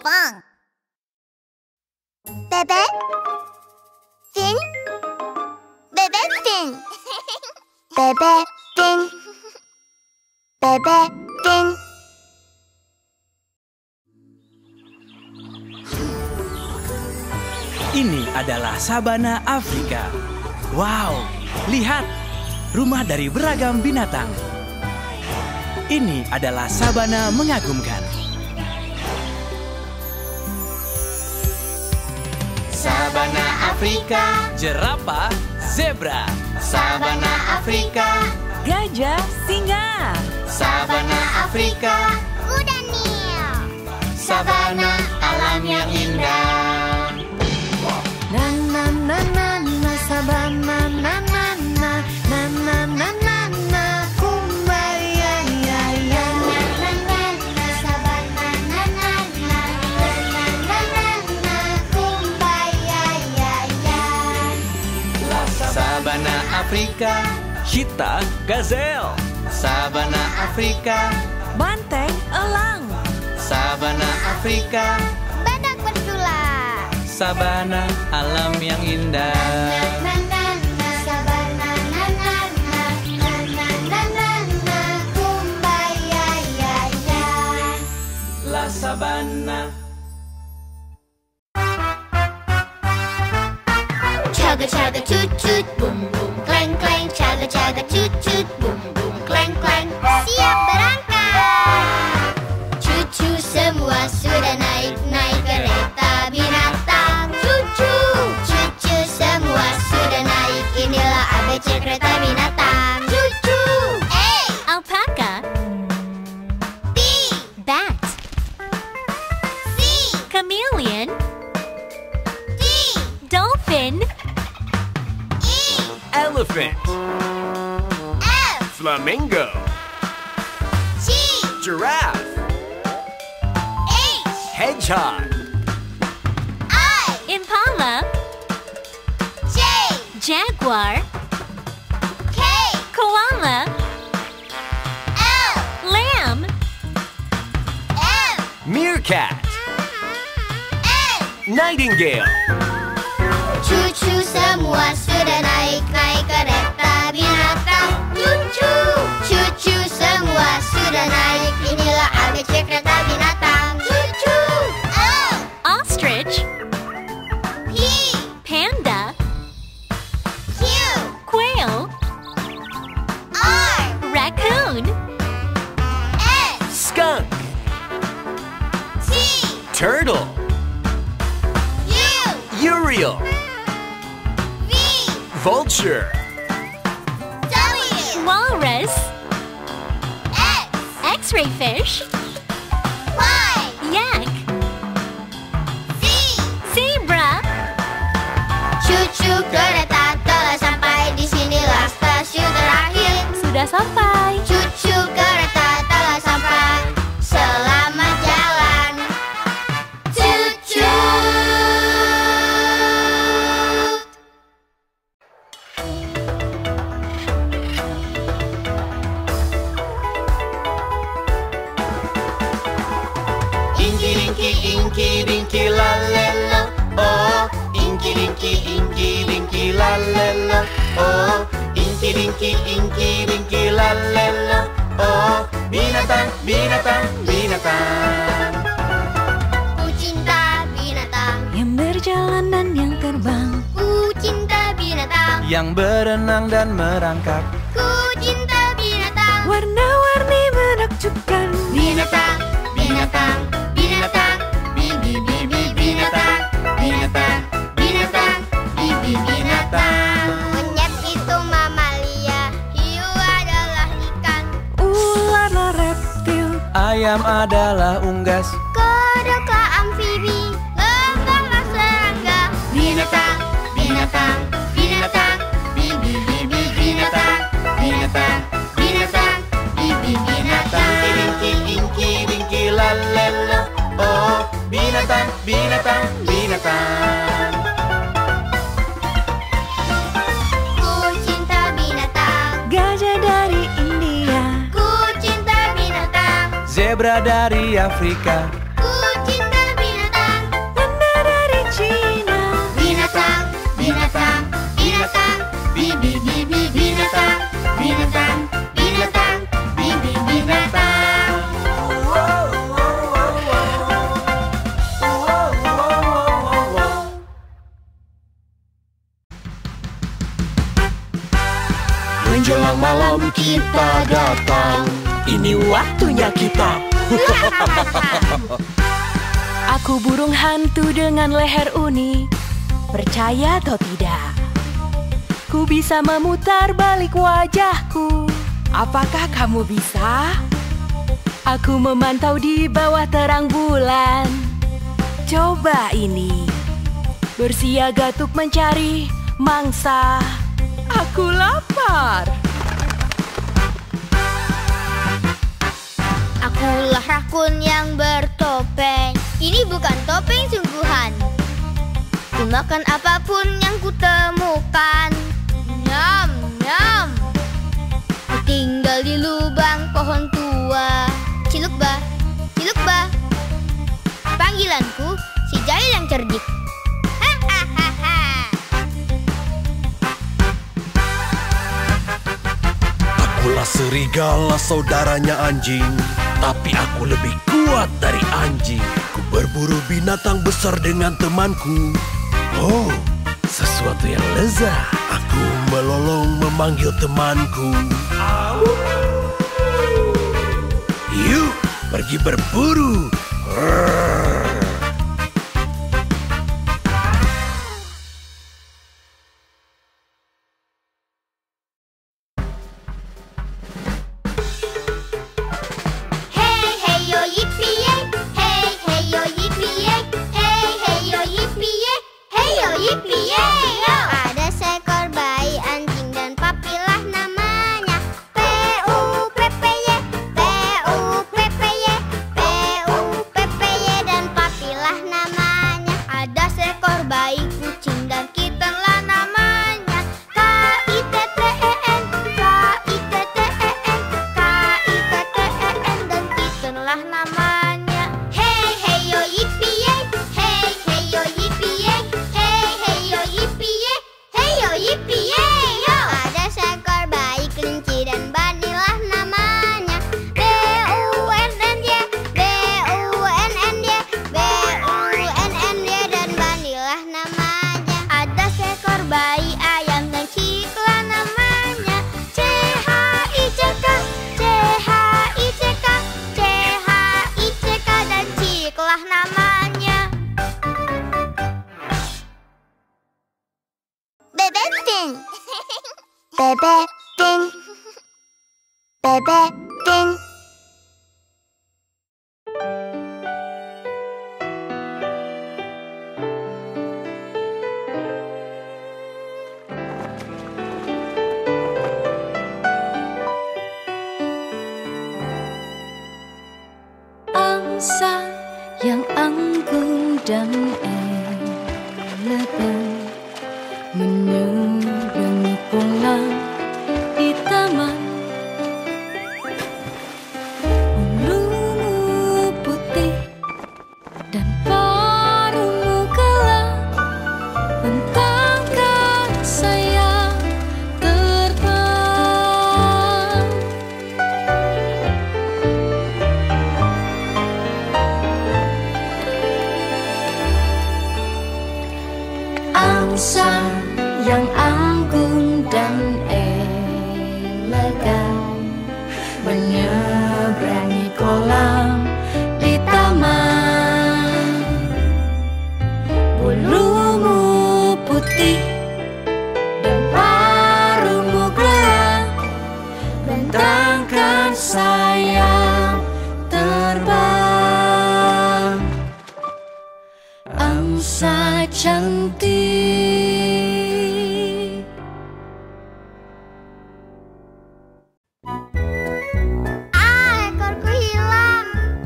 Jepang. Bebek, fin, bebek fin. Bebek fin, bebek fin. Ini adalah sabana Afrika. Wow, lihat, rumah dari beragam binatang. Ini adalah sabana mengagumkan. Sabana Afrika, Jerapah, zebra. Sabana Afrika, Gajah, singa. Sabana Afrika, Kuda Nil. sabana alam yang indah. Na na na na na sabana na na na na na na na na kumbaya ya ya Na na na sabana na na na na na na na kumbaya ya ya. Sabana Afrika, Cheetah, gazelle. sabana Afrika, Banteng, elang. sabana Afrika, Badak bercula. sabana alam yang indah. Na na na sabana na na na na na na na na kumbaya ya ya. La sabana. Chugga chugga toot toot, boom boom clang clang. Chugga chugga toot toot, boom boom clang clang. Siap berangkat. Cucu semua sudah naik kereta binatang. Cucu semua sudah naik. Inilah ABC kereta binatang. Cucu. A. Alpaca. B. Bat. C. Chameleon. D. Dolphin. E. Elephant, F. flamingo, G. giraffe, H. hedgehog, I. Impala. J. Jaguar. K. Koala. L. Lamb. M. meerkat, N. nightingale. Cucu semua sudah naik kereta binatang. Cucu semua sudah naik. Inilah ABC kereta binatang. Cucu. O. Ostrich. P. Panda. Q. Quail. R. Raccoon. S. Skunk, T. turtle, U. uriel, V. vulture, W. Walrus. X. X-ray fish. Y. Yak. Z. Zebra. Cucu kereta telah sampai. Di sinilah stasiun terakhir. Sudah sampai. Cucu kereta telah sampai. Selamat jalan. Cucu. Inky dinky lalelo, oh. Inky dinky lalelo, oh. Inky dinky lalelo, oh. Binatang, binatang, binatang. Ku cinta binatang. Yang berjalan dan yang terbang. Ku cinta binatang. Yang berenang dan merangkak. Ku cinta binatang. Warna-warni menakjubkan. Binatang, binatang, binatang. Binatang, binatang, binatang, binatang. Monyet itu mamalia, hiu adalah ikan. Ular reptil. Ayam adalah unggas. Kodoklah amfibi, lembahlah serangga. Binatang, binatang, binatang. Binatang, binatang, binatang, binatang. Inky dinky lalelo, oh. Binatang, binatang, binatang. Ku cinta binatang. Gajah dari India. Ku cinta binatang. Zebra dari Afrika. Ku cinta binatang. malam kita datang. Ini waktunya kita. Aku burung hantu dengan leher unik. Percaya atau tidak? Ku bisa memutar balik wajahku. Apakah kamu bisa? Aku memantau di bawah terang bulan. Coba ini. Bersiaga untuk mencari mangsa. Aku lapar. Akulah rakun yang bertopeng. Ini bukan topeng sungguhan. Ku makan apapun yang kutemukan. Nyam, nyam. Ku tinggal di lubang pohon tua. Cilukba, cilukba. Panggilanku si jahil yang cerdik. Akulah serigala saudaranya anjing, tapi aku lebih kuat dari anjing. Ku berburu binatang besar dengan temanku. Oh, sesuatu yang lezat. Aku melolong memanggil temanku. Yuk, pergi berburu. Ada seekor bayi anjing dan papilah namanya P-U-P-P-Y, P-U-P-P-Y, P-U-P-P-Y dan papilah namanya. Ada seekor bayi kucing dan kittenlah namanya K-I-T-T-E-N, K-I-T-T-E-N, K-I-T-T-E-N dan kittenlah namanya. Hey hey yo yippee-yay, hey hey yo yippee-yay, hey hey yo yippee-yay, hey yo yippee-yay yo. Ada seekor bayi kelinci dan banilah namanya B-U-N-N-Y, B-U-N-N-Y, B-U-N-N-Y dan banilah namanya. Ada seekor bayi ayam dan ciklah namanya C-H-I-C-K, C-H-I-C-K, C-H-I-C-K dan ciklah namanya. Bebek Pin. Bebek Pin. Bebek Pin. Angsa yang anggun dan elegan menyeberangi kolam di taman. Bulumu putih dan paruhmu gelap, bentangkan sayap terbang. Angsa yang anggun dan elegan menyeberangi kolam di taman. Bulumu putih dan paruhmu gelap, bentangkan sayap terbang. Angsa cantik. Ekorku hilang.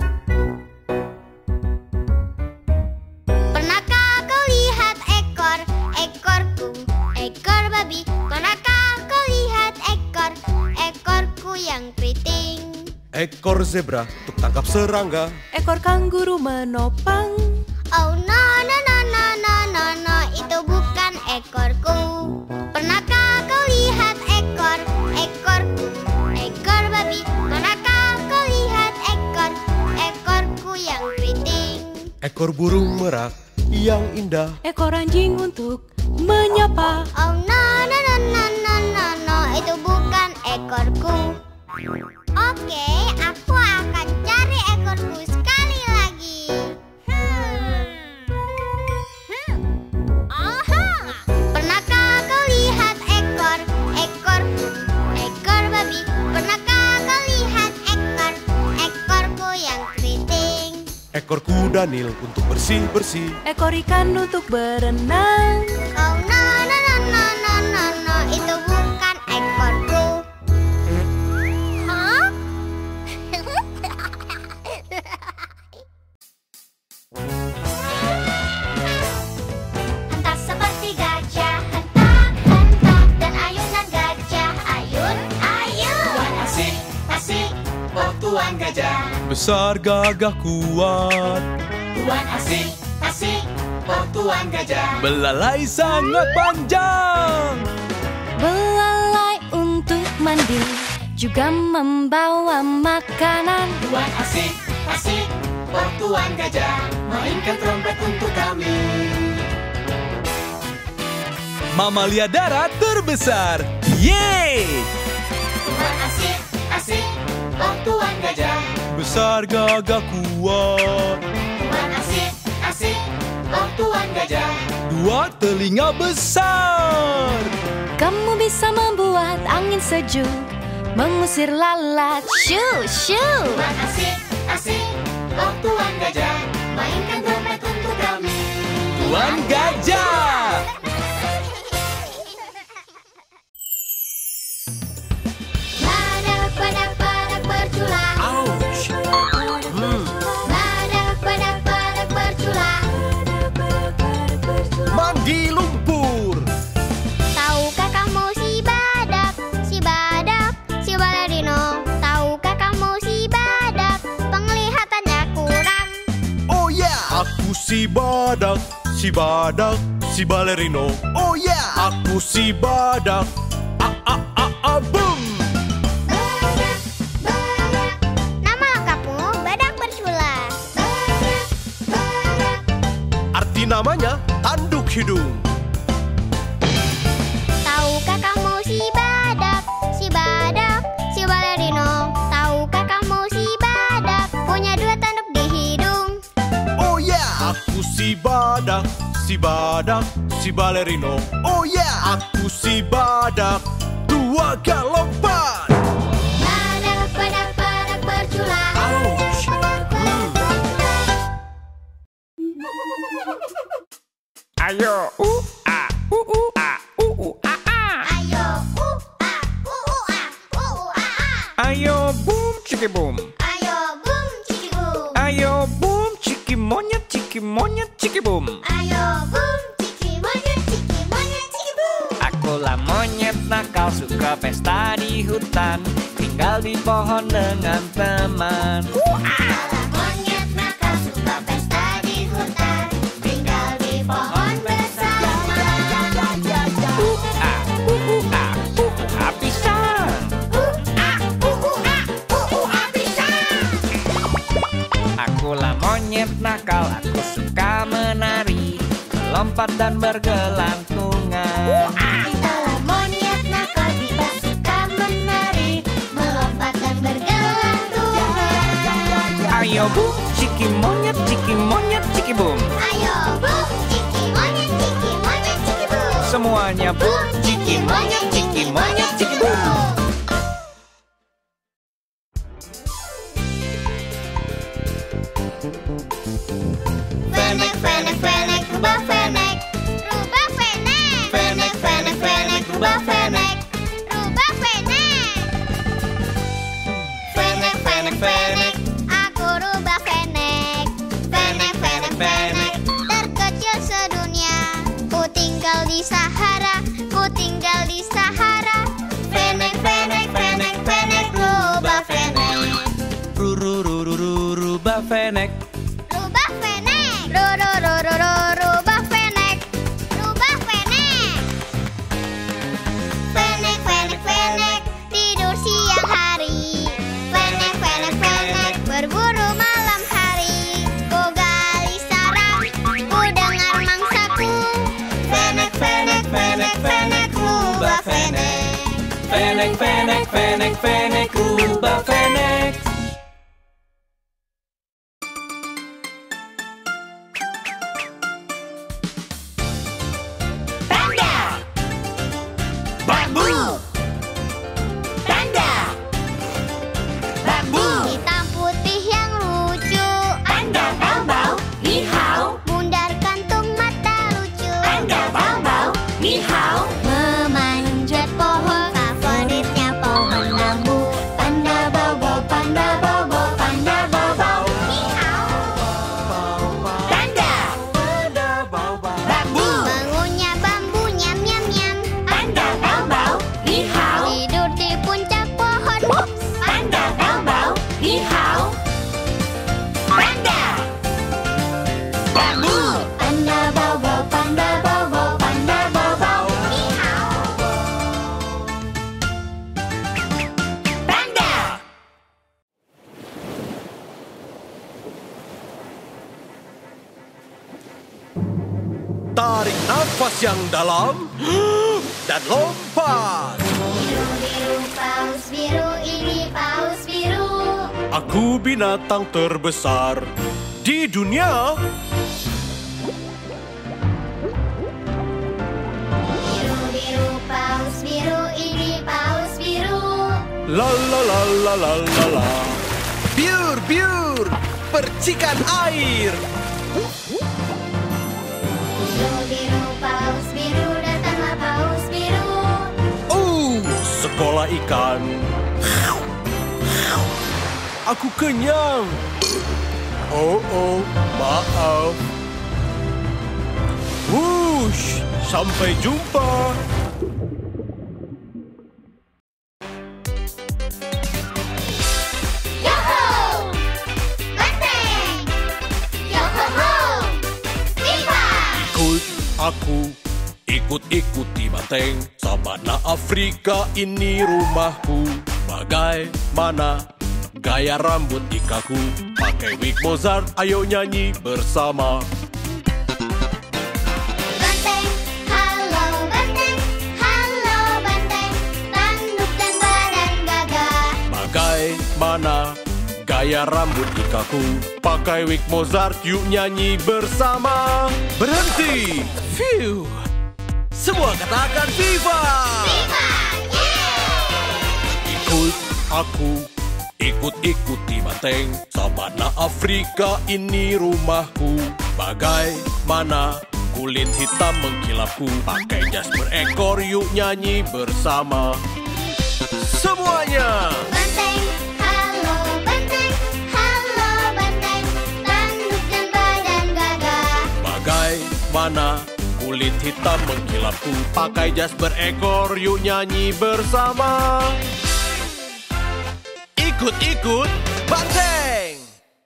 Pernahkah kau lihat ekorku, ekor babi? Pernahkah kau lihat ekorku yang keriting? Ekor zebra untuk tangkap serangga. Ekor kanguru menopang. Oh no no no no no no no, itu bukan ekorku. Pernahkah kau lihat ekorku, ekor babi? Pernahkah kau lihat ekorku yang keriting? Ekor burung merak yang indah. Ekor anjing untuk menyapa. Oh no no no no no no no, itu bukan ekorku. Oke, aku akan cari ekorku sekali lagi. Aha! Pernahkah kau lihat ekor babi? Pernahkah kau lihat ekorku yang keriting? Ekor kuda Nil untuk bersih-bersih. Ekor ikan untuk berenang. Oh no, itu bukan ekorku. Hah? Hentak seperti gajah, hentak, dan ayunan gajah, ayun. Tuan asik, oh tuan gajah. Besar gagah kuat. Tuan asik, oh tuan gajah. Belalai sangat panjang. Belalai untuk mandi, juga membawa makanan. Tuan asik, oh tuan gajah. Mainkan trompet untuk kami. Mamalia darat terbesar. Yeay! Tuan asik, oh tuan gajah. Besar gagah kuat. Tuan asik, oh tuan gajah. Dua telinga besar. Kamu bisa membuat angin sejuk, mengusir lalat. Shoo, shoo. Tuan asik, oh tuan gajah. Mainkan trompet untuk kami. Tuan gajah. Badak bercula. Ouch. Badak bercula. Mandi lumpur. Tahukah kamu si balerino? Tahukah kamu si badak, penglihatannya kurang. Oh yeah. Aku si badak, si balerino. Oh yeah. Aku si badak. Boom. Badak. Nama lengkapmu badak bercula. Arti namanya tanduk hidung. Tahukah kamu si badak, si balerino? Tahukah kamu si badak, punya dua tanduk di hidung. Oh yeah. Aku si badak, si balerino. Oh yeah. Aku si badak. Dua galoppan. Badak bercula. Ouch. Ayo, a, a, a. Ayo, Ayo, boom, ciki boom. Ayo, boom, ciki boom. Ayo, boom, ciki monyet, ciki boom. Ayo, boom, ciki monyet, ciki boom. Akulah monyet nakal, suka pesta di hutan, tinggal di pohon dengan teman. Alah monyet nakal, suka pesta di hutan, tinggal di pohon bersama. A, pisang. Pisang. Akulah monyet nakal, aku suka menari, melompat dan bergelantungan. Itulah monyet nakal, kita suka menari, melompat dan bergelantungan. Ayo boom, ciki monyet, ciki boom. Ayo, boom, ciki monyet, ciki boom. Semuanya boom, ciki monyet, ciki boom. Fenek, fenek, fenek, rubah fenek. Rubah fenek. Fenek, fenek, fenek, rubah fenek. Rubah fenek. Fenek, fenek, fenek, aku rubah fenek. Fenek, fenek, fenek, terkecil sedunia. Ku tinggal di Sahara, ku tinggal di Sahara. Fenek, fenek, fenek, fenek, rubah fenek. Rubah fenek. Rubah fenek. Rubah fenek. Rubah fenek. Fenek, fenek, fenek, tidur siang hari. Fenek, fenek, fenek, berburu malam hari. Ku gali sarang, ku dengar mangsaku. Fenek, fenek, fenek. fenek, fenek, fenek, fenek, rubah fenek. Panda. Bambu. Panda. Bambu. Hitam putih yang lucu. Panda bau-bau, ni hao. Bundar kantung mata lucu. Panda bau-bau, ni hao. Memanjat pohon, favoritnya pohon bambu. Panda bobo, panda bobo, panda bobo. Ni hao. Panda. Bambu. Bangunnya bambu, nyam nyam nyam. Panda bau-bau, ni hao. Tidur di puncak pohon. Panda bau-bau, ni hao. Panda. Bambu. Panda bobo, panda bobo, panda bobo. Ni hao. Panda. Tarik nafas yang dalam dan lompat. Biru-biru paus biru, ini paus biru. Aku binatang terbesar di dunia. Biru-biru paus biru, ini paus biru. La la la la la la la. Biur biur, percikan air. Biru-biru paus biru, datanglah paus biru. Sekolah ikan. Aku kenyang. Oh, maaf. Wush, sampai jumpa. Yoho! Banteng! Yoho-ho! Viva! Ikut aku, ikut-ikuti banteng. Sabana Afrika ini rumahku. Bagaimana gaya rambut ikaku? Pakai wig Mozart, ayo nyanyi bersama. Banteng, halo banteng, halo banteng. Tanduk dan badan gagah. Bagaimana gaya rambut ikaku? Pakai wig Mozart, yuk nyanyi bersama. Berhenti. Phew. Semua katakan Viva. Viva! Yeay! Ikut aku, ikut-ikuti banteng. Sabana Afrika ini rumahku. Bagaimana kulit hitam mengkilapku? Pakai jas berekor, yuk nyanyi bersama. Semuanya. Banteng, halo banteng, halo banteng. Tanduk dan badan gagah. Bagaimana kulit hitam mengkilapku? Pakai jas berekor, yuk nyanyi bersama. Ikut-ikut banteng.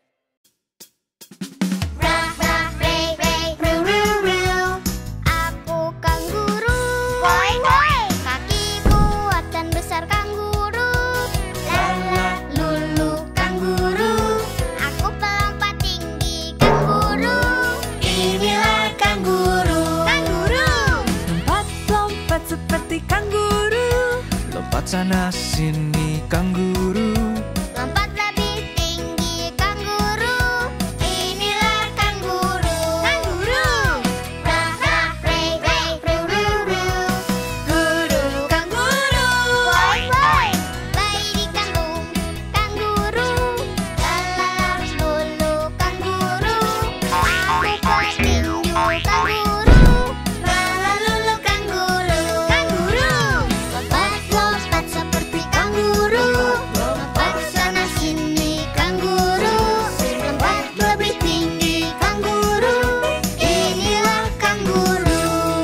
Rah, rah, ray, ray, ru, ru, ru. Aku kanguru. Woi, woi. Kaki kuat dan besar kanguru. Lala, lulu, kanguru. Aku pelompat tinggi kanguru. Inilah kanguru. Kanguru. Lompat-lompat seperti kanguru. Lompat sana sini kanguru. Lompat lebih tinggi kanguru. Inilah kanguru. Kanguru. Rah, rah, ray, ray, ru, ru, ru. Guru kanguru. Woi, woi. Bayi di kandung kanguru. Lala, lulu kanguru. Aku petinju kanguru. Lala, lulu kanguru. Kanguru. Lompat-lompat seperti kanguru. Lompat sana sini kanguru. Lompat lebih tinggi kanguru. Inilah kanguru.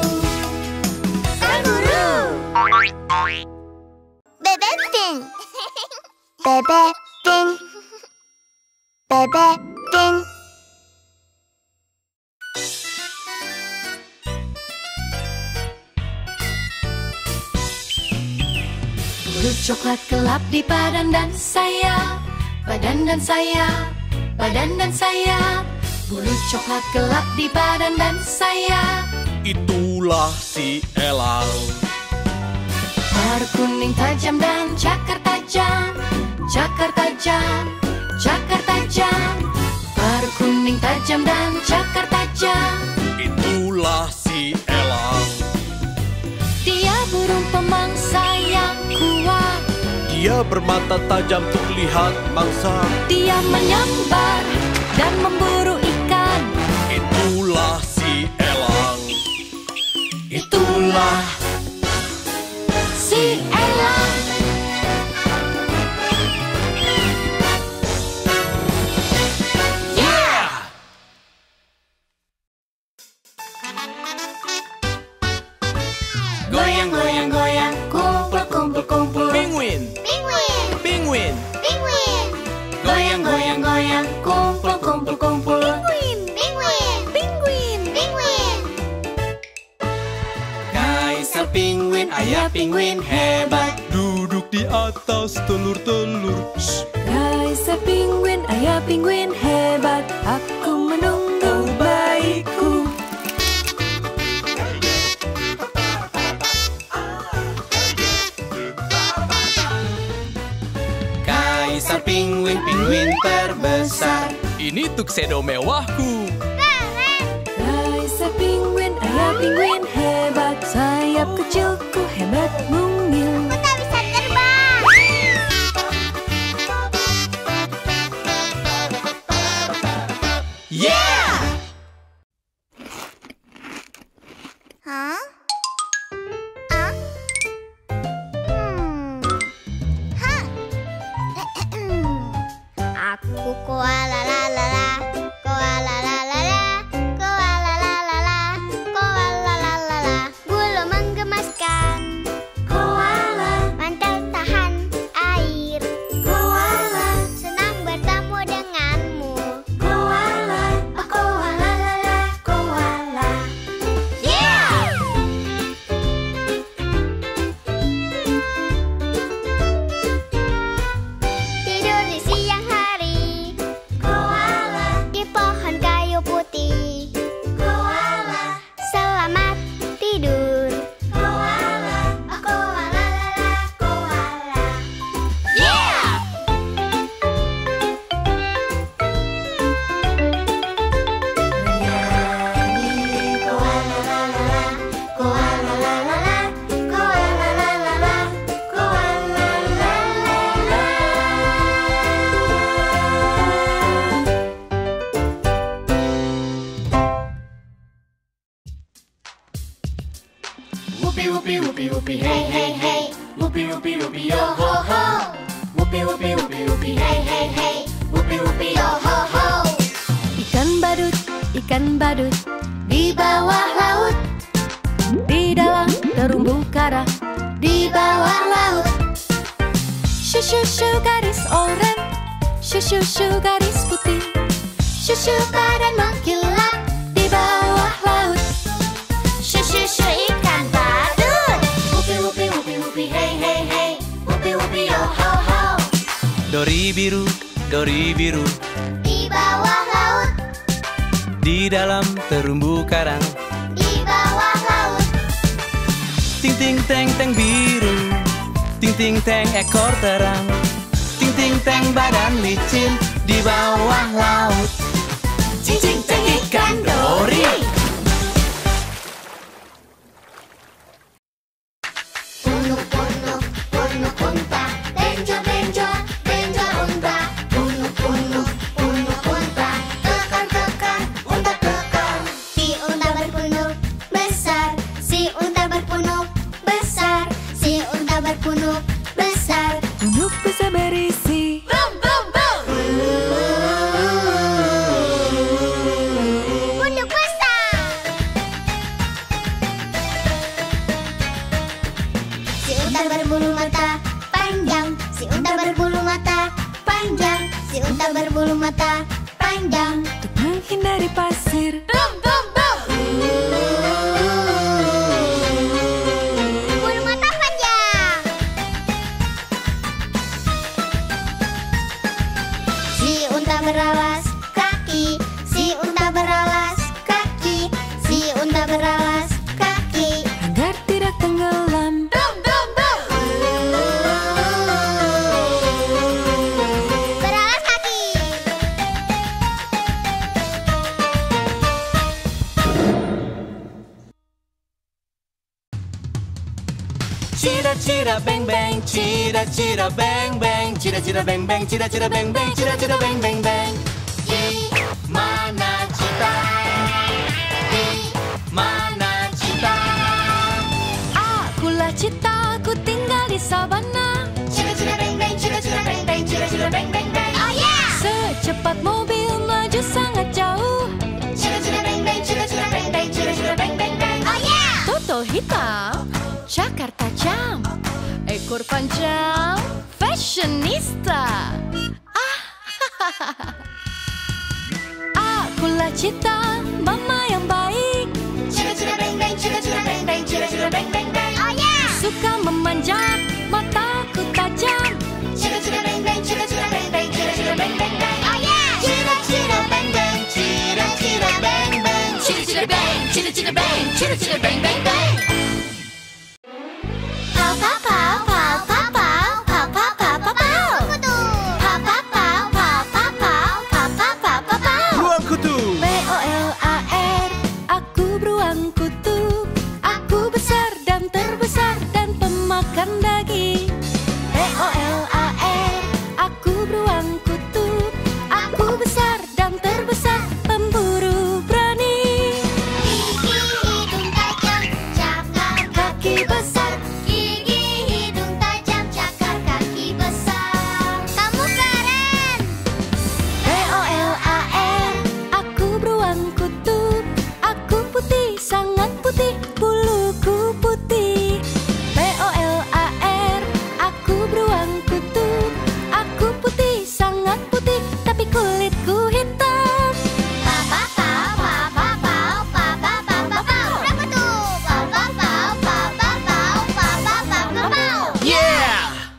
Kanguru. Bebek Pink. Bebek Pink. Bebek Pink. Bulu coklat gelap di badan dan sayap, badan dan sayap, badan dan sayap. Bulu coklat gelap di badan dan sayap. Itulah si elang. Paruh kuning tajam dan cakar tajam. Cakar tajam, cakar tajam. Paruh kuning tajam dan cakar tajam. Itulah si elang. Dia burung pemangsa yang kuat. Dia bermata tajam untuk lihat mangsa. Dia menyambar dan memburu ikan. Itulah si elang. Itulah si elang. Goyang, goyang, goyang, Kumpul, kumpul, kumpul. Penguin, Penguin, penguin. penguin, goyang, goyang, goyang. Kumpul, kumpul, kumpul. penguin, penguin, penguin. Kaisar penguin, ayah penguin hebat. Duduk di atas telur-telur. Kaisar penguin, ayah penguin hebat. Aku menunggu baikku. Kaisar penguin, penguin terbesar. Ini tuxedo mewahku. Kaisar penguin, ayah penguin hebat. Sayap kecilku hebat mungil. Kita bisa terbang. Yeah! Hah? Ah? Hah? Aku koala la la la, koala la la la, koala la la la, koala la la la. Bulu menggemaskan, Koala, mantel tahan air. koala, Senang bertemu denganmu. koala. Oh, koala la la, koala. Yeah! Tidur di siang hari, Koala, di pohon kayu putih. koala, Selamat tidur. koala. Oh, koala la la, koala. Yeah! Menyanyi koala la la la, koala la la la, koala la la la, koala la la la. Whoopie, whoopie, whoopie, whoopie, hey, hey, hey. Whoopie, whoopie, whoopie, yo ho ho. Whoopie, whoopie, whoopie, whoopie, hey, hey, hey. Whoopie, whoopie, yo ho ho. Ikan badut di bawah laut, di dalam terumbu karang, di bawah laut. Shushu garis oranye, shushu garis putih, shushu badan mengkilap di bawah laut. Shushu ikan badut. Whoopie, whoopie, whoopie, whoopie, hey, hey, hey. Whoopie, whoopie, yo ho ho. Dori biru, Di bawah laut, di dalam terumbu karang. di bawah laut. Ting ting teng teng biru, ting ting teng ekor terang, ting ting teng badan licin di bawah laut. Cing, cing, cing, ikan dori. Punuk unta, benjol unta. Punuk unta, tekan unta tekan. Si unta berpunuk besar, si unta berpunuk besar, si unta berpunuk besar. Punuk bisa berisi Punuk besar. Si unta berbulu mata panjang, si unta berbulu mata panjang, si unta berbulu mata panjang. untuk menghindari pasir. Bulu mata panjang. Si unta beralas kaki, si unta beralas kaki, si unta beralas kaki. Agar tidak tenggelam. Cira-cira beng beng, cira-cira beng beng, cira-cira beng beng, cira-cira beng beng, cira-cira beng beng beng. Di mana Cita? Di mana Cita? Akulah Cita, aku tinggal di sabana. Cira-cira beng beng, cira-cira beng beng, cira-cira beng beng beng. Oh yeah! Secepat mobil melaju sangat jauh. Cira-cira beng beng, cira-cira beng beng, cira-cira beng beng beng. Oh yeah! Toto hitam, cakar tajam, ekor panjang, fashionista. Akulah Cita, mama yang baik. Cira-cira beng beng, cira-cira beng beng, cira-cira beng beng beng. Oh yeah! Suka memanjat, mataku tajam. Cira-cira beng beng, cira-cira beng beng, cira-cira beng beng beng. Oh yeah! Cira-cira beng beng, cira-cira beng beng, cira-cira beng, cira-cira beng, cira-cira beng beng beng. Pow pow pow pow pow pow pow pow pow pow pow. Pow pow pow pow pow pow pow pow pow pow. Beruang kutub. BOLAR, aku beruang kutub. Aku besar dan terbesar dan pemakan daging. BOLAR, aku beruang kutub. Aku besar dan terbesar, pemburu berani. Gigi hidung tajam, cakar kaki besar. Gigi hidung tajam, cakar kaki besar. Kamu keren. BOLAR, aku beruang kutub. Aku putih, sangat putih, buluku putih. BOLAR, aku beruang kutub. Aku putih, sangat putih, tapi kulitku hitam. Pow pow pow pow pow pow pow pow pow pow. Berapa tuh? Pow pow pow pow pow pow pow pow pow pow pow. Yeah!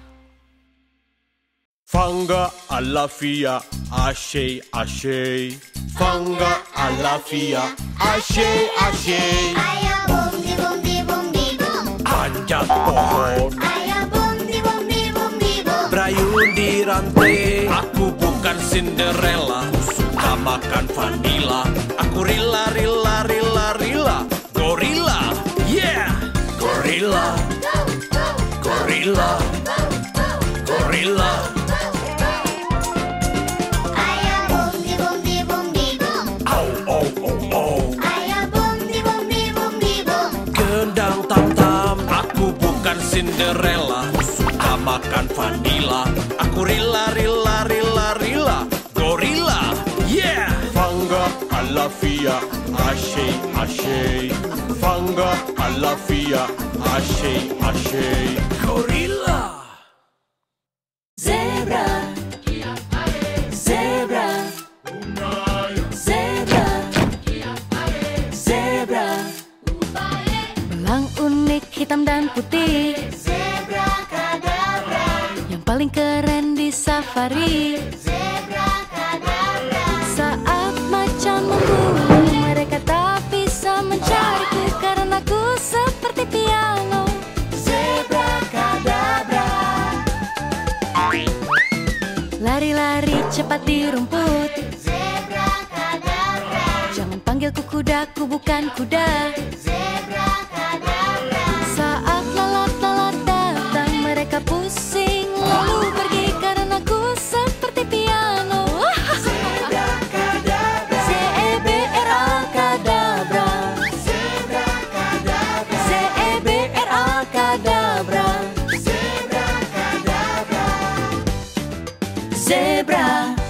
Fanga alafia, ashe ashe. Fanga alafia, ashe ashe. Ayah bum di bum di bum di bum. Panjat pohon, Ayah bum di bum di bum di bum. berayun di rantai. Aku bukan Cinderella, suka makan vanila. Aku rila rila rila rila, gorila. Yeah, gorila, gorila, gorila. Ayah bum di bum di bum di bum. Au au au au. Ayah bum di bum di bum di bum. Gendang tam-tam, aku bukan Cinderella, suka makan vanila. Aku rila rila rila rila, gorila. Yeah. Fanga alafia, ashe ashe. Fanga alafia, ashe ashe. Gorila. Zebra, zebra, zebra, zebra. Belang unik hitam dan putih, Zebra kadabra. yang paling keren di safari. Zebra kadabra. Saat macan memburu, mereka tak bisa mencariku karena aku seperti piano. Zebra kadabra. Lari-lari cepat di rumput. Zebra kadabra. Jangan panggilku kuda, ku bukan kuda. Zebra kadabra. Saat lalat-lalat datang, mereka pusing lalu pergi karena aku seperti piano. Zebra kadabra, ZEBRA kadabra, zebra kadabra, ZEBRA kadabra, zebra kadabra. zebra.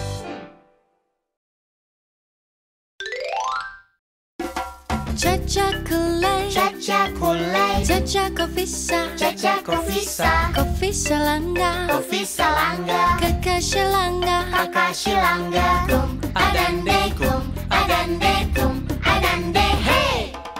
Caca kulai, Caca kulai. caca kofisa, Caca kofisa. kofisa langga, Kofisa langga. kakak selangga. Kakak silangga. Kum adande kum adande kum adande hey.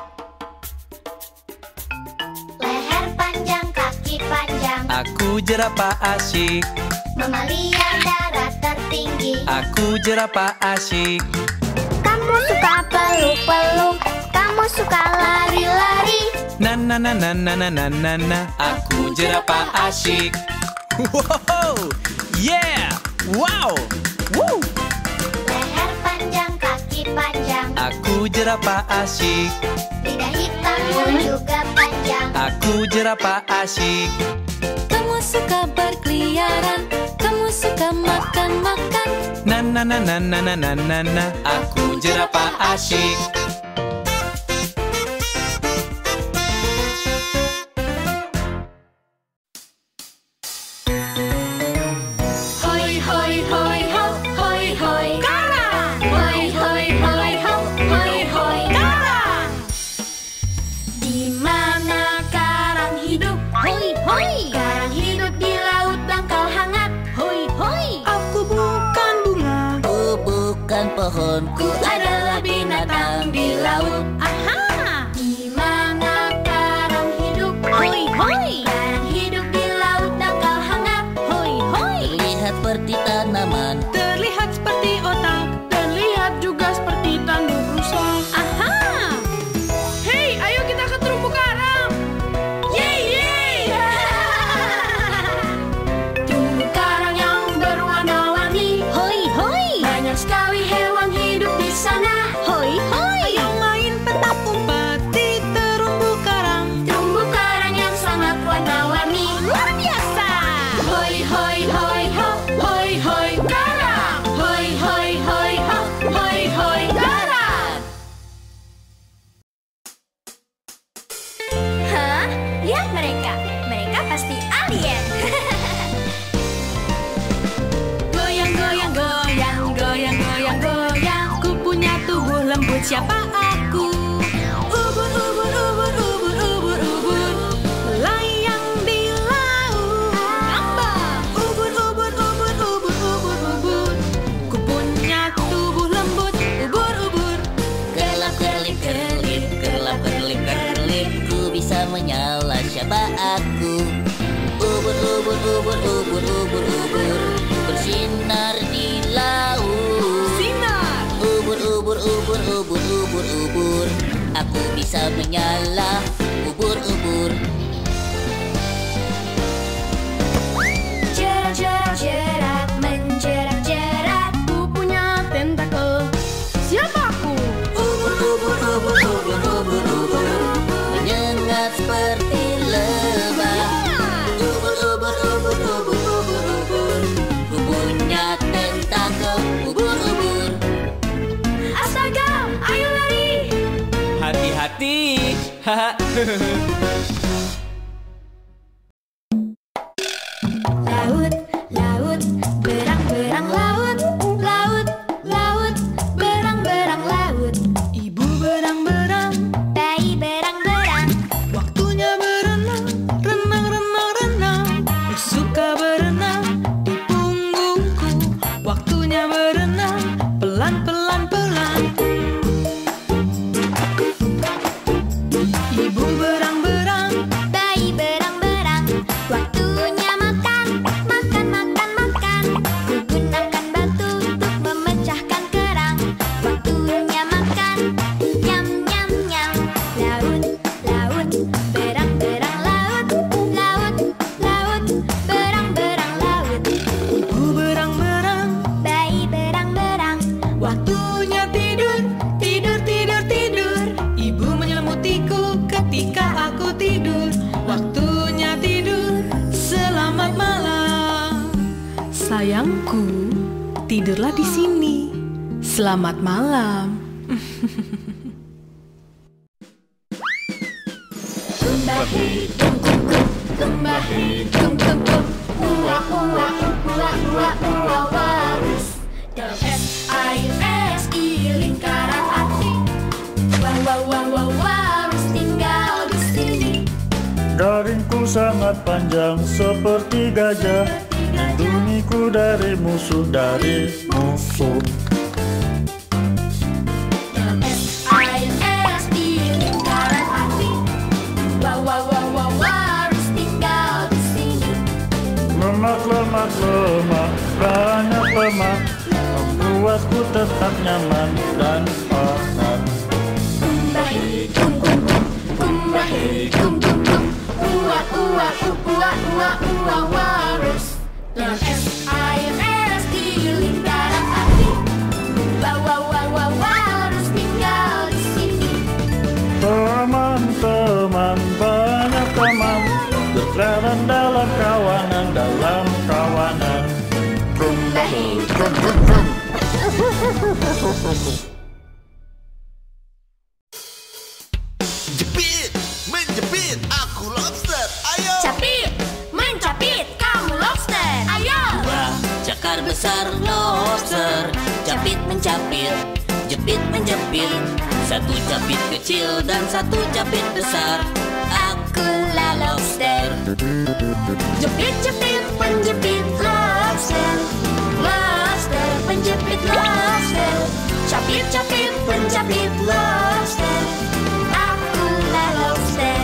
Leher panjang, kaki panjang. Aku jerapah asyik, Mamalia darat tertinggi. aku jerapah asyik. Kamu suka peluk-peluk. Kamu suka lari-lari. Na na na na na na na na na. Aku jerapah asyik. Wow, yeah, wow, woo. Leher panjang, kaki panjang. Aku jerapah asyik. Lidah hitam, Rambut juga panjang. Aku jerapah asyik. Kamu suka berkeliaran, kamu suka makan-makan. Na na na na na na na na na. Aku jerapah asyik. Hoi hoi hoi ho, hoi hoi karang. Hoi hoi hoi ho, hoi hoi karang. Di mana karang hidup? Hoi hoi. Karang hidup di laut dangkal hangat. Hoi hoi. Aku bukan bunga, Ku bukan pohon, ku adalah binatang di laut. Aha. Di mana karang hidup? Hoi hoi. Karang hidup di laut dangkal hangat. Hoi hoi. terlihat seperti tanaman. Terlihat seperti otak, terlihat juga seperti tanduk rusa. Aha! Hei, ayo kita ke terumbu karang. Yeay, yeay! Terumbu karang yang berwarna-warni. Hoi, hoi! Banyak sekali hewan hidup di sana. Hoi, hoi! Ayo main petak umpet di terumbu karang. Terumbu karang yang sangat warna-warni. Luar biasa! Hoi, hoi, hoi, ho, hoi, hoi, karang. Hoi, hoi, hoi, ho, hoi, hoi, karang. Hah? Lihat mereka. Mereka pasti alien. Goyang, goyang, goyang, goyang, goyang, goyang. Ku punya tubuh lembut, siapa aku? Ubur, ubur, ubur, ubur, ubur, ubur. Melayang di laut. Ngambang. Ubur, ubur, ubur, ubur, ubur, ubur. Ku punya tubuh lembut, ubur, ubur. Kelap kelip kelip, kelap kelip kelip. Ku bisa menyala, siapa aku? Ubur ubur ubur ubur ubur ubur, bersinar di laut. Sinar. Ubur ubur ubur ubur ubur ubur, aku bisa menyala. Ubur ubur. Jerat, jerat, jerat, menjerat-jerat. Ku punya tentakel, siapa aku? Ubur ubur ubur ubur ubur ubur, menyengat seperti lebah. Ubur ubur ubur ubur ubur ubur, ku punya tentakel. Ubur ubur. Astaga, ayo lari. Hati-hati. Haha. Laut, laut, berang-berang laut. Laut, laut, berang-berang laut. Ibu berang-berang, Bayi berang-berang. waktunya berenang. Renang, renang, renang. Ku suka berenang di punggungku. Waktunya berenang, pelan, pelan, pelan. Ibu berang-berang, Bayi berang-berang. Waktunya makan. Makan, makan, makan. Gunakan batu untuk memecahkan kerang. Waktunya makan. Nyam, nyam, nyam. Laut, laut, berang-berang laut. Laut, laut, berang-berang laut. ibu berang-berang. Bayi berang-berang. Waktunya tidur, tidur, tidur, tidur. Ibu menyelimutiku ketika aku tidur. Waktunya tidur, selamat malam. Sayangku, tidurlah di sini. Selamat malam. Kumbahi, kum, kum, kum. Kumbahi, kum, kum, kum. Uwa, uwa, uwa, uwa, uwa, walrus. S-I-S-I, lingkaran hati. Wah, wah, wah, wah, walrus tinggal di sini. Daringku sangat panjang seperti gajah, melindungiku dari musuh, dari musuh. S-I-S-I, lingkaran hati. Wah, wah, wah, wah, walrus tinggal di sini. Lemak, lemak, lemak, banyak lemak, membuatku tetap nyaman dan hangat. Kumbahi, kum, kum, kum. Kumbahi, kum, kum, kum. Uwa, uwa, uwa, uwa, uwa, walrus. S-I-S di lingkaran hati. Wah, wah, wah, wah, walrus tinggal di sini. Teman-teman dalam kawanan, dalam kawanan. Brum, brum, brum, brum, brum. Jepit, menjepit, aku lobster. Ayo. Capit, mencapit, kamu lobster. Ayo. Dua cakar besar lobster, capit mencapit, jepit menjepit. Satu capit kecil dan satu capit besar. Akulah lobster. Jepit, jepit, penjepit lobster. Lobster, penjepit lobster. Capit, capit, pencapit lobster. Akulah lobster.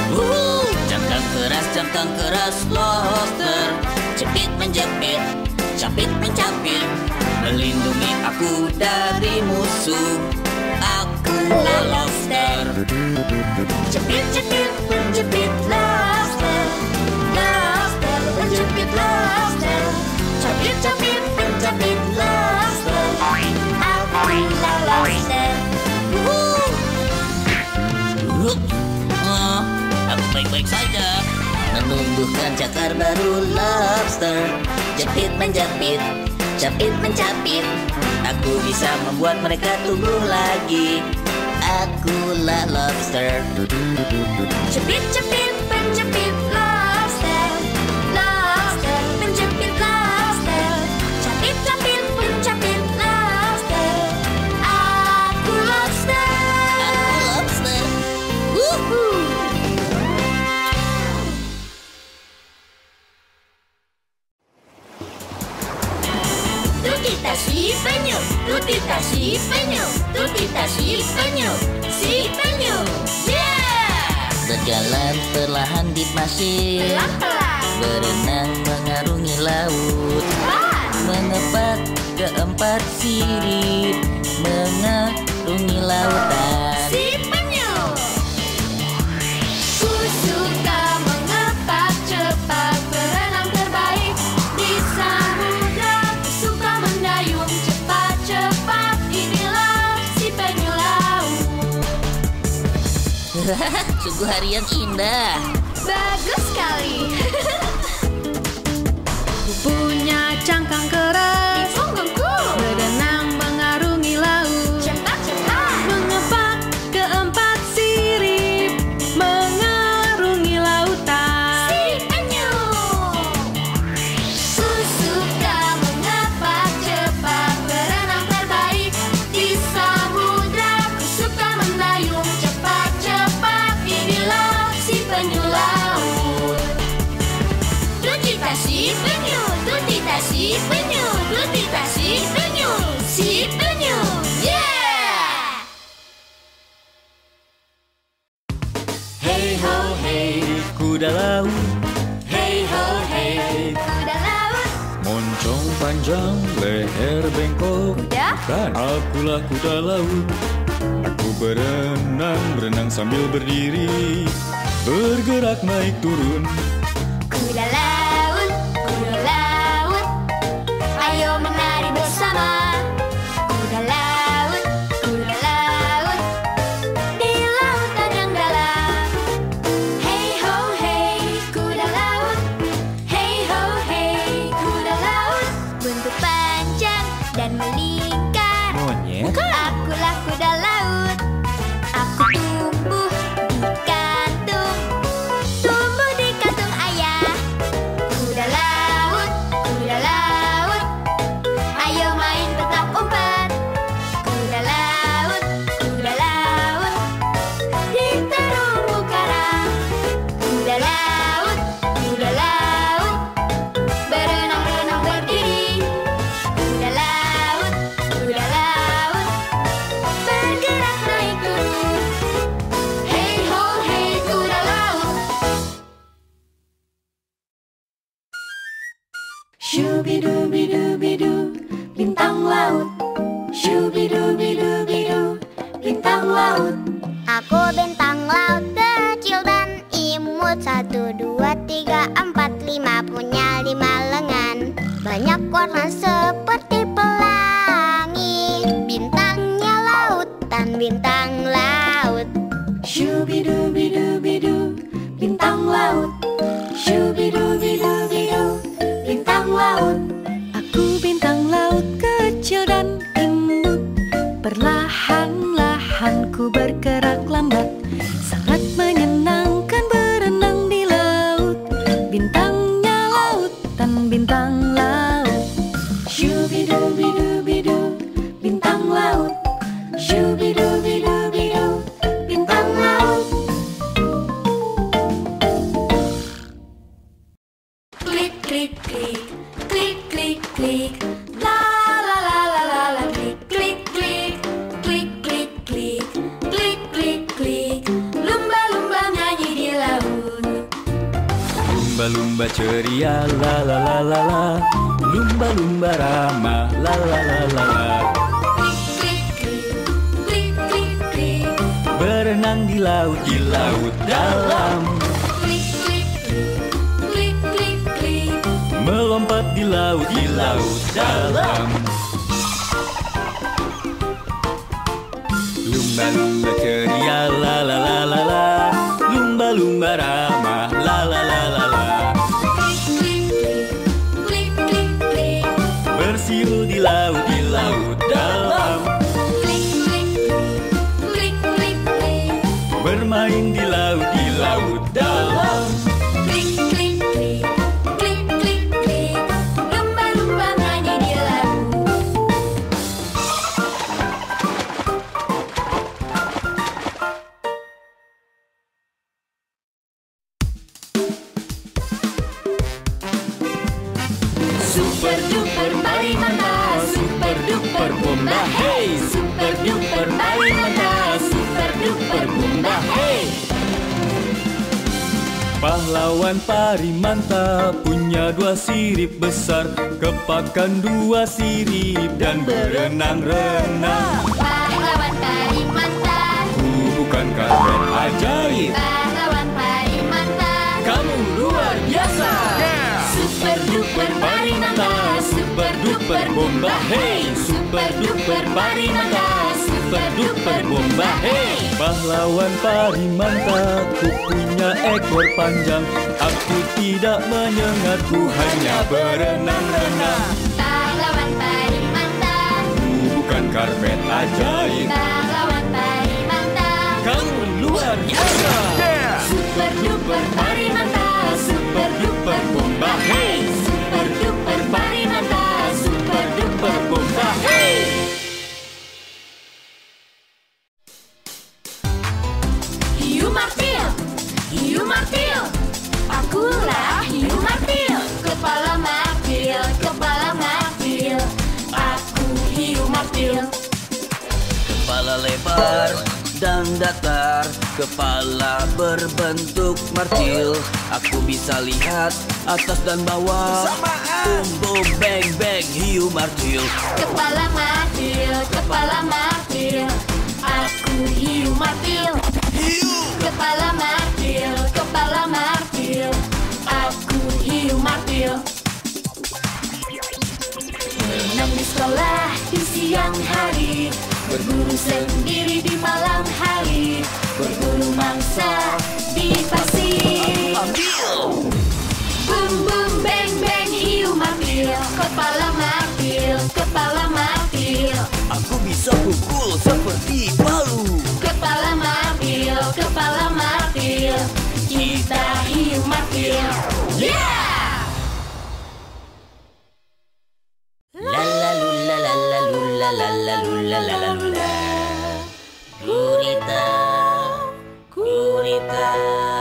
Cangkang keras lobster, jepit menjepit, capit mencapit, melindungi aku dari musuh. Akulah lobster. Jepit, jepit, penjepit lobster. Lobster, penjepit lobster. Capit, capit, pencapit lobster. Akulah lobster. Aku baik-baik saja. Menumbuhkan cakar baru lobster, jepit menjepit, capit mencapit. Aku bisa membuat mereka tumbuh lagi. Akulah lobster. Jepit, jepit, penjepit lobster. Lobster, penjepit lobster. Capit, capit, pencapit lobster. Aku lobster. Aku lobster. Tutita si penyu, tutita si penyu, tutita si penyu, si penyu. Yeah! Berjalan perlahan di pasir, Pelan-pelan. berenang mengarungi laut, Cepat. mengepak keempat sirip, mengarungi lautan. Si penyu. Ku suka mengepak cepat, berenang terbaik di samudra. Ku suka mendayung cepat-cepat, inilah si penyu laut. Sungguh hari yang indah. Bagus sekali. Ku punya cangkang keras di punggungku, berenang mengarungi laut. Cepat-cepat. Mengepak keempat sirip, mengarungi lautan. Si penyu. Ku suka mengepak cepat, berenang terbaik di samudra. Ku suka mendayung cepat-cepat, inilah si penyu laut. Tutita si penyu, tutita si penyu, tutita si penyu, yeah! Hey ho hey, kuda laut. Hey ho hey, kuda laut. Moncong panjang, leher bengkok. Kuda? Bukan, akulah kuda laut. Aku berenang sambil berdiri, bergerak naik turun. Kuda laut, ayo menari bersama. Kuda laut, di lautan yang dalam. Hey ho hey, kuda laut. Hey ho hey, kuda laut. Bentuk panjang dan melingkar. Monyet? Akulah kuda laut. Aku tumbuh di kantung ayah. Kuda laut, ayo main petak umpet. Kuda laut, di terumbu karang. Kuda laut, berenang berdiri. Kuda laut, bergerak naik turun. Hey ho hey, kuda laut. Shubidubidubidu, bintang laut. Shubidubidubidu, bintang laut. Aku bintang laut kecil dan imut. 1, 2, 3, 4, 5. Punya 5 lengan. Banyak warna seperti pelangi. Bintangnya lautan, bintang laut. Shubidubidubidu, bintang laut. Shubidubidu. bergerak lambat. Sangat menyenangkan berenang di laut. Bintangnya lautan, bintang laut. Shubidubidubidu, bintang laut. Shubidubidubidu, bintang laut. Klik, klik, klik, klik, klik, klik. La la la la la la. Klik, klik, klik, klik, klik, klik, klik, klik, klik. Lumba-lumba nyanyi di laut. Lumba-lumba ceria, la la la la la. Lumba-lumba ramah, la la la la la. Klik, klik, klik, klik, klik. Berenang di laut dalam. Klik, klik, klik, klik, klik. Melompat di laut dalam. Lumba-lumba ceria, la la la la la. Lumba-lumba ramah, la la la la la. Klik, klik, klik, klik, klik. Bersiul di laut dalam. Klik, klik, klik, klik, klik. Bermain di laut dalam. Klik, klik, klik, klik, klik, klik. Lumba-lumba nyanyi di laut. Super duper Parimanta, super duper bomba hey. Super duper Parimanta, super duper bomba hey. Pahlawan Parimanta punya 2 sirip besar, kepakan 2 sirip dan berenang-renang. Pahlawan Parimanta, Bukan karpet ajaib, pahlawan Parimanta. kamu luar biasa. Super duper Parimanta, super duper bomba hey. Super duper Parimanta, super duper bomba hey. Pahlawan Parimanta, ku punya ekor panjang, aku tidak menyengat, ku hanya berenang-renang. Pahlawan Parimanta, Bukan karpet ajaib, pahlawan Parimanta. kamu luar biasa. Super duper Parimanta, super duper bomba hey. Super duper Parimanta, super duper bomba hey. Hiu martil, hiu martil. Akulah hiu martil. Kepala martil, kepala martil. Aku hiu martil. Kepala lebar dan datar, kepala berbentuk martil. Aku bisa lihat atas dan bawah. Boom boom bang bang, hiu martil. Kepala martil, kepala martil. Aku hiu martil. Kepala martil, kepala martil. Aku hiu martil. Berenang di sekolah di siang hari, berburu sendiri di malam hari, berburu mangsa di pasir. Boom boom bang bang, hiu martil. Kepala martil, kepala martil. Aku bisa pukul seperti palu. Kepala martil, kepala martil. Kita hiu martil. Yeah! La la lu la la la lu la la la lu la la la lu la. Gurita, gurita.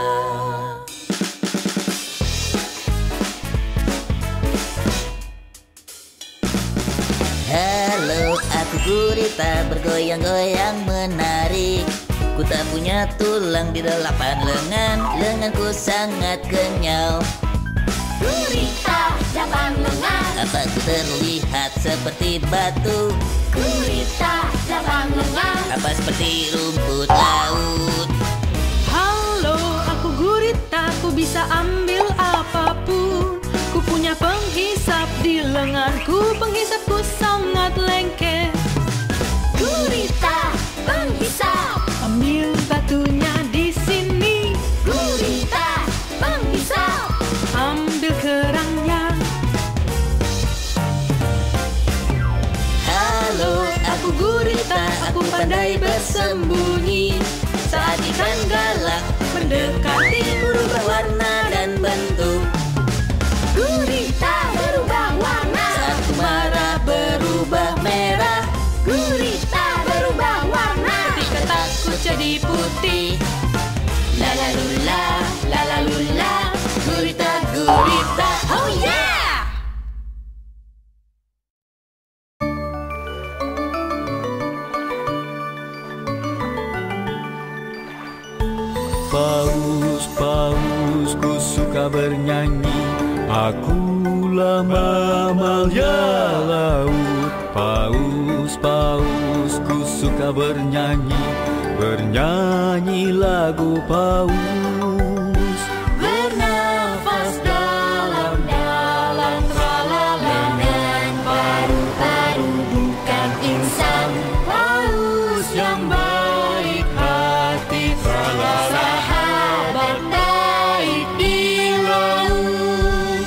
Halo, aku gurita bergoyang-goyang menarik. Ku tak punya tulang di 8 lengan, lenganku sangat kenyal. Gurita, lapang lengan. Apakah terlihat seperti batu? Gurita, lapang lengan. Apa seperti rumput laut? Halo, aku gurita, aku bisa ambil apapun. Ku punya penghisap di lenganku, penghisapku sangat lengket. Gurita, penghisap, ambil batunya di sini. Gurita, penghisap, ambil kerangnya. Halo, Aku gurita, aku pandai bersembunyi. Saat ikan galak mendekati, berubah warna dan bentuk. Gurita berubah warna. Saat ku marah berubah merah. Gurita berubah warna. Ketika takut jadi putih. La la lula, la la lula, gurita gurita, oh yeah! Paus, paus, ku suka bernyanyi. Akulah mamalia laut. Paus, paus, ku suka bernyanyi. Bernyanyi lagu paus. Bernafas dalam-dalam, tralala, dengan paru-paru bukan insan. Paus yang baik hati, tralala, sahabat baik di laut.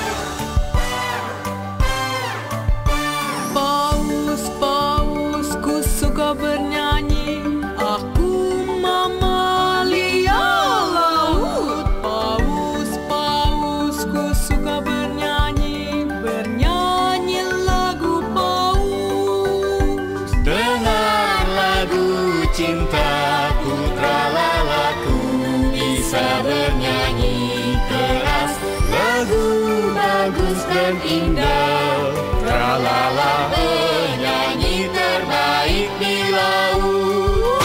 Paus, paus, ku suka bernyanyi. Aku mamalia laut. Paus, paus, ku suka bernyanyi. Bernyanyi lagu paus. Dengar lagu cintaku, tralala, ku bisa bernyanyi keras. Lagu bagus dan indah, tralala, penyanyi terbaik di laut.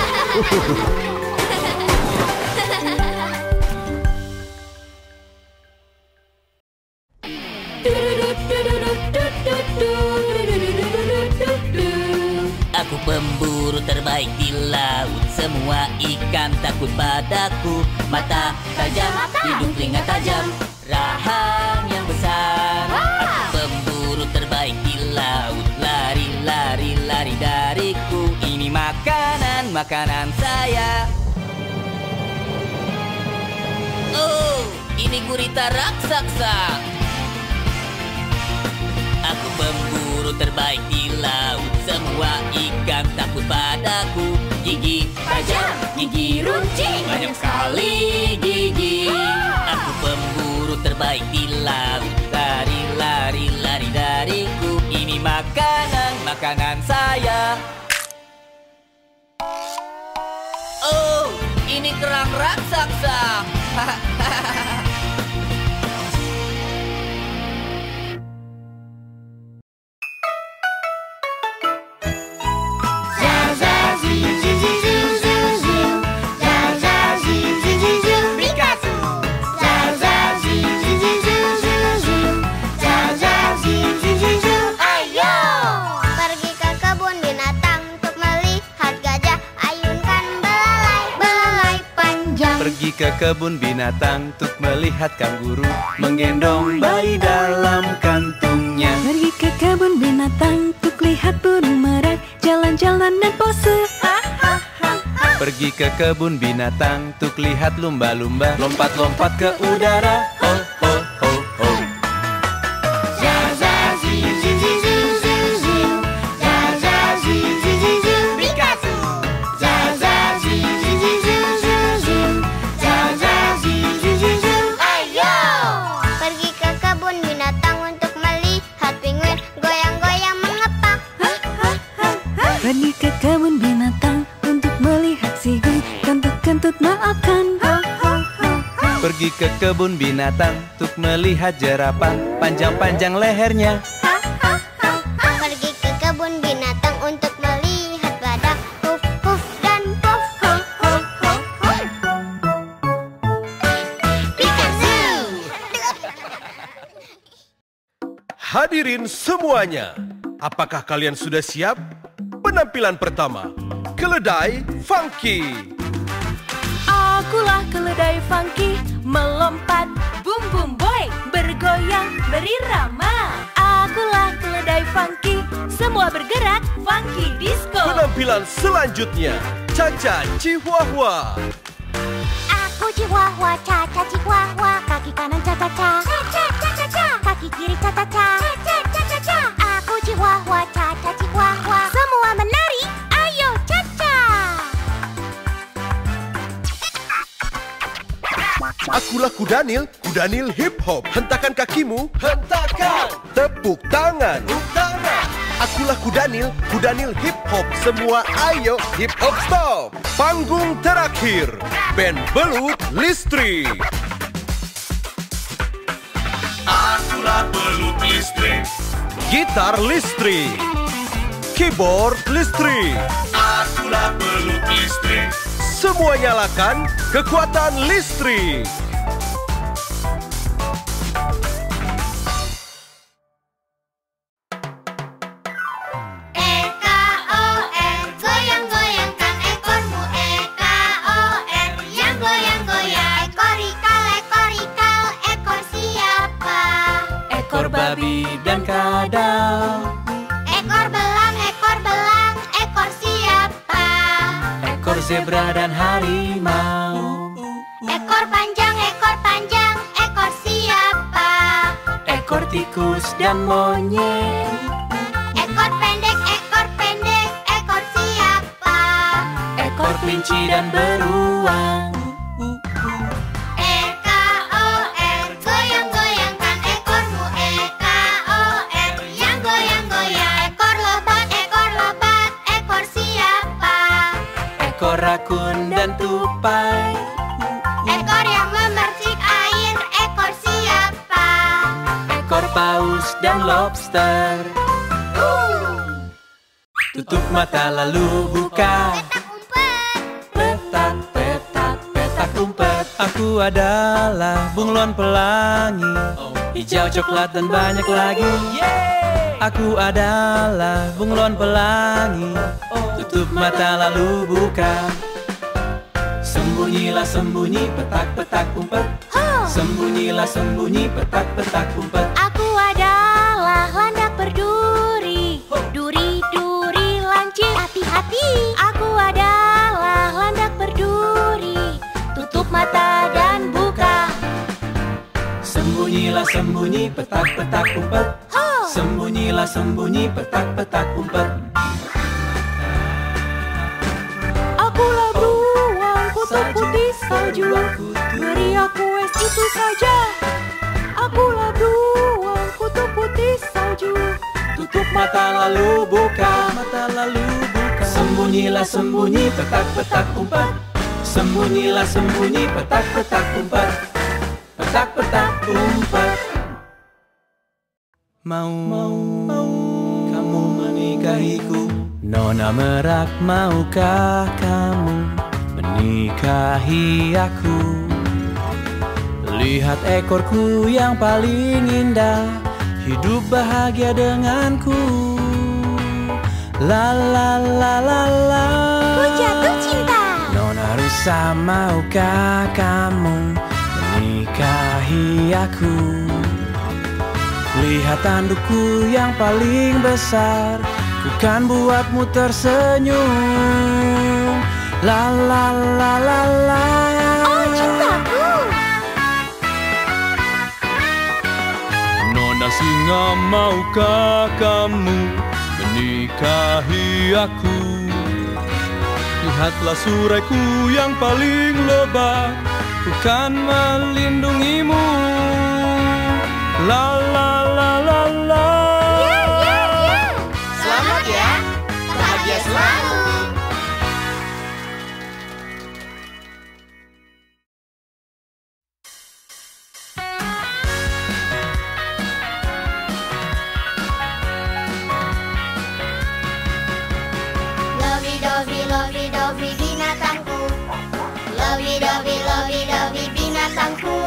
Aku pemburu terbaik di laut. Semua ikan takut padaku. Mata tajam, hidung telinga tajam, rahang yang besar. Aku pemburu terbaik di laut. Lari, lari, lari dariku. Ini makanan, makanan saya. Oh, ini gurita raksasa. Aku pemburu terbaik di laut. Semua ikan takut padaku. Gigi tajam, gigi runcing, banyak sekali gigi. Aku pemburu terbaik di laut. Lari, lari, lari dariku. Ini makanan, makanan saya. Oh, ini kerang raksasa. Pergi ke kebun binatang untuk melihat gajah. Ayunkan belalai, belalai panjang. Pergi ke kebun binatang untuk melihat kanguru menggendong bayi dalam kantungnya. Pergi ke kebun binatang untuk lihat burung merak, jalan-jalan dan pose. Pergi ke kebun binatang untuk lihat lumba-lumba lompat-lompat ke udara. Ho ho ho ho. Pergi ke kebun binatang untuk melihat penguin goyang-goyang mengepak. Pergi ke kebun binatang untuk melihat sigung kentut-kentut maafkan. Pergi ke kebun binatang untuk melihat jerapah panjang-panjang lehernya. Pergi ke kebun binatang untuk melihat badak huf huf dan puff. Pikachu. Hadirin semuanya, apakah kalian sudah siap? Penampilan pertama, keledai funky. Akulah keledai funky, melompat, boom boom boy, bergoyang, berirama. Akulah keledai funky, semua bergerak, funky disco. Penampilan selanjutnya, Caca Chihuahua. Aku Chihuahua, Caca Chihuahua, kaki kanan Caca-Caca, Caca-Caca, kaki kiri Caca-Caca, Caca-Caca. Aku Chihuahua, Caca Chihuahua, semua menari, ayo Caca. Akulah Kudanil, Kudanil hip hop. Hentakan kakimu, hentakan. Tepuk tangan, tepuk tangan. Akulah Kudanil, Kudanil hip hop. Semua ayo hip hop stop. Panggung terakhir, band belut listrik. Akulah belut listrik. Gitar listrik, keyboard listrik. Akulah belut listrik. Semua nyalakan kekuatan listrik. E-K-O-R, goyang-goyangkan ekormu. E-K-O-R, yang goyang-goyang. Ekor-ikal, ekor siapa? Ekor babi dan kadal. Ekor belang, ekor siapa? Ekor zebra dan harimau. Ekor panjang, ekor siapa? Ekor tikus dan monyet. Ekor pendek, ekor siapa? Ekor kelinci dan beruang. E-K-O-R, goyang-goyangkan ekormu. E-K-O-R, yang goyang-goyang. Ekor lebat, ekor siapa? Ekor rakun dan tupai. Ekor yang memercik air, ekor siapa? Ekor paus dan lobster. Tutup mata lalu buka. Petak umpet, Petak umpet. Aku adalah bunglon pelangi, hijau, coklat, dan banyak lagi. Aku adalah bunglon pelangi. Tutup mata lalu buka. Sembunyilah sembunyi, petak umpet. Sembunyilah sembunyi, petak umpet. Aku adalah landak berduri, duri lancip, hati-hati. Aku adalah landak berduri, tutup mata dan buka. Sembunyilah sembunyi, petak umpet. Sembunyilah sembunyi, petak umpet. Akulah beruang kutub putih salju, beri aku es itu saja. Akulah beruang kutub putih salju. Tutup mata lalu buka. Sembunyilah sembunyi, petak umpet. Sembunyilah sembunyi, petak umpet. Petak umpet. Mau kamu menikahiku? Nona Merak, maukah kamu menikahi aku? Lihat ekorku yang paling indah, hidup bahagia denganku. La la la la la. ku jatuh cinta. Nona Rusa, maukah kamu menikahi aku? Lihat tandukku yang paling besar, ku kan buatmu tersenyum. La la la la la. Oh cintaku. Nona Singa, maukah kamu menikahi aku? Lihatlah suraiku yang paling lebat, ku kan melindungimu. La la la la la. Selamat ya, bahagia selalu. Lovey-dovey binatangku. Lovey-dovey binatangku.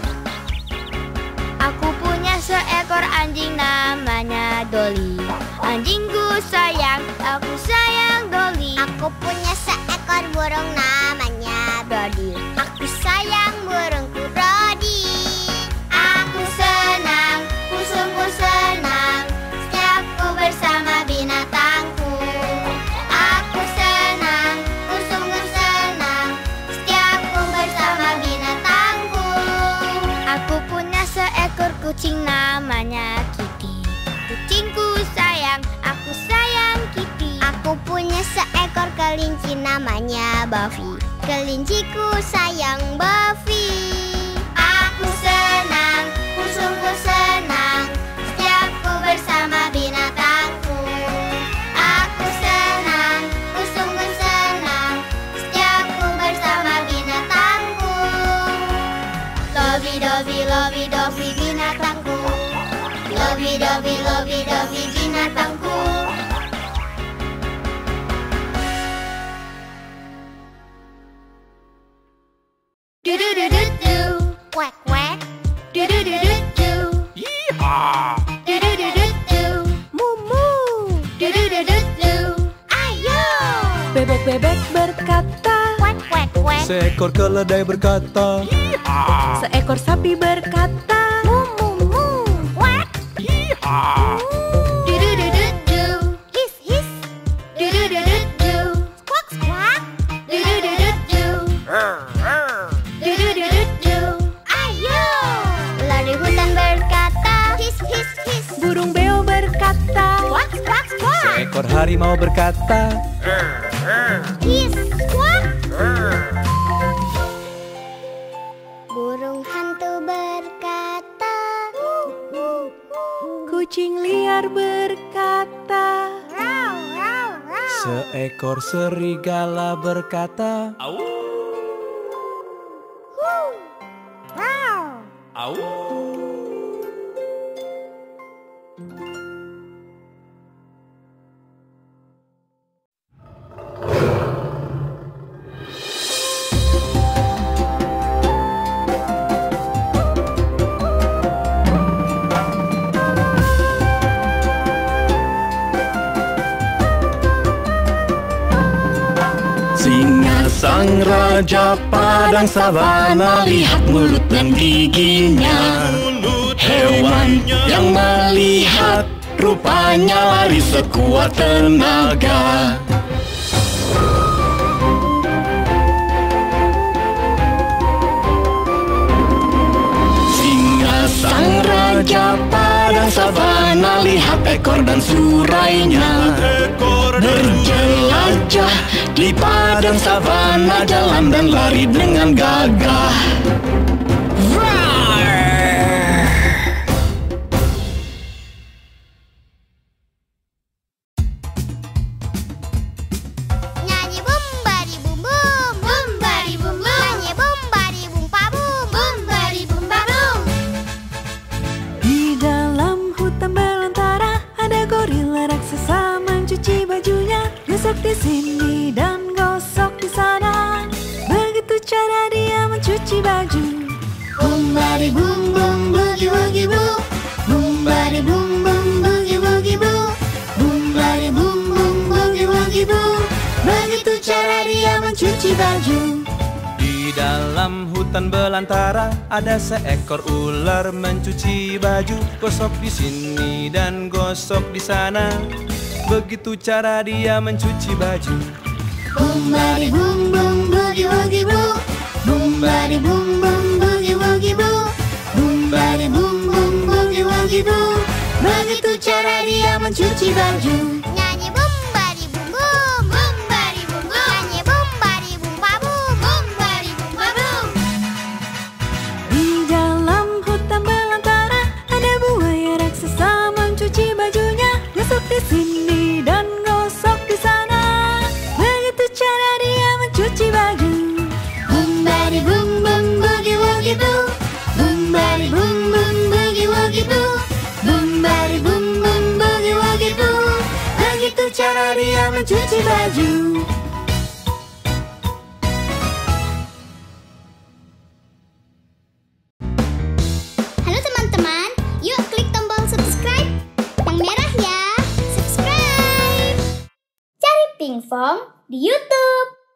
Aku punya seekor anjing namanya Dolly. Anjingku sayang, aku sayang Dolly. Aku punya seekor burung namanya Brody. Aku sayang burungku Brody. Aku senang, sungguh senang, setiap ku bersama binatangku. Aku senang, sungguh senang, setiap ku bersama binatangku. Aku punya seekor kucing namanya Kitty. Kucingku sayang, aku sayang Kitty. Aku punya seekor kelinci namanya Buffy. Kelinciku sayang Buffy. Aku senang setiap ku bersama binatangku. Aku senang, ku sungguh senang setiap ku bersama binatangku. Lobi-dobi binatangku. Lobi-dobi binatangku. Du-du-du-du-du, quack quack. Du-du-du-du-du, Yeehaw! du-du-du-du-du, mumu. Du-du-du-du-du, ayo. Bebek-bebek berkata, Quack quack quack. Seekor keledai berkata, Yeehaw! seekor sapi berkata, Mu, quack. Yeehaw! Du-du-du-du-du, hiss hiss. Du-du-du-du-du, squawk squawk. Du-du-du-du-du, du-du-du-du-du, ayo. Ular di hutan berkata, hiss hiss hiss. burung beo berkata, Squawk squawk squawk. seekor harimau berkata, Hiss squawk. Burung hantu berkata, kucing liar berkata, seekor serigala berkata, Au! Au! Singa sang raja padang savana, lihat mulut dan giginya. Hewan yang melihat rupanya lari sekuat tenaga. Singa sang raja padang savana, lihat ekor dan surainya. Berjelajah di padang savana, jalan dan lari dengan gagah. nyanyi bum bari bum bum, bum bari bum bum. Nyanyi bum bari bum pa bum, bum bari bum pa bum. di dalam hutan belantara ada gorila raksasa mencuci bajunya, gosok di sini dan gosok di sana. Begitu cara dia mencuci baju. Bum bari bum bum boogie woogie boo. Bum bari bum bum boogie woogie boo. Bum bari bum bum boogie woogie boo. Begitu cara dia mencuci baju. di dalam hutan belantara ada seekor ular mencuci baju, gosok di sini dan gosok di sana. Begitu cara dia mencuci baju. Bum bari bum bum boogie woogie boo. Bum bari bum bum boogie woogie boo. Bum bari bum bum boogie woogie boo. Begitu cara dia mencuci baju. Nyanyi bum bari bum bum, bum bari bum bum. Nyanyi bum bari bum pa bum, bum bari bum pa bum. Di dalam hutan belantara ada buaya raksasa mencuci bajunya, gosok di sini dan gosok di sana. Begitu cara dia mencuci baju. Bum bari bum bum boogie woogie boo. Bum bari bum bum boogie woogie boo. Bum bari bum bum boogie woogie boo. Begitu cara dia mencuci baju. Halo teman-teman, yuk klik tombol subscribe yang merah ya. Subscribe. Cari Pinkfong di YouTube.